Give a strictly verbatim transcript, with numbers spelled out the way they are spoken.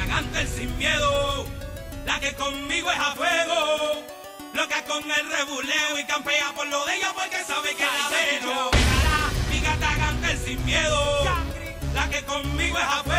gata Gantel sin miedo, la que conmigo es a fuego, loca con el rebuleo y campea por lo de ella porque sabe que la dejo. Mi gata Gantel sin miedo, la que conmigo es a fuego.